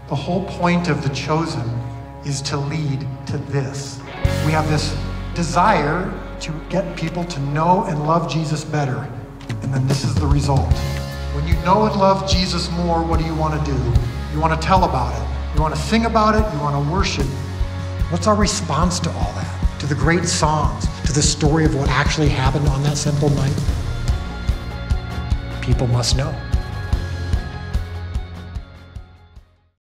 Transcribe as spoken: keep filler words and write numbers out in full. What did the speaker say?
The whole point of The Chosen is to lead to this. We have this desire to get people to know and love Jesus better, and then this is the result. When you know and love Jesus more, what do you want to do? You want to tell about it. You want to sing about it. You want to worship. What's our response to all that? To the great songs, to the story of what actually happened on that simple night? People must know.